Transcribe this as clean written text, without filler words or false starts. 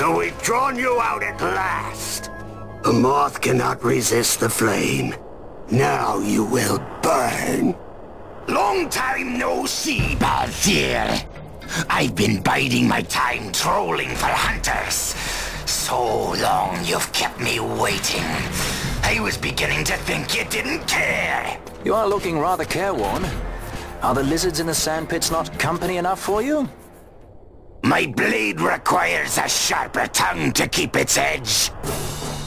So we've drawn you out at last. A moth cannot resist the flame. Now you will burn. Long time no see, Balthier. I've been biding my time trolling for hunters. So long you've kept me waiting. I was beginning to think you didn't care. You are looking rather careworn. Are the lizards in the sandpits not company enough for you? My blade requires a sharper tongue to keep its edge.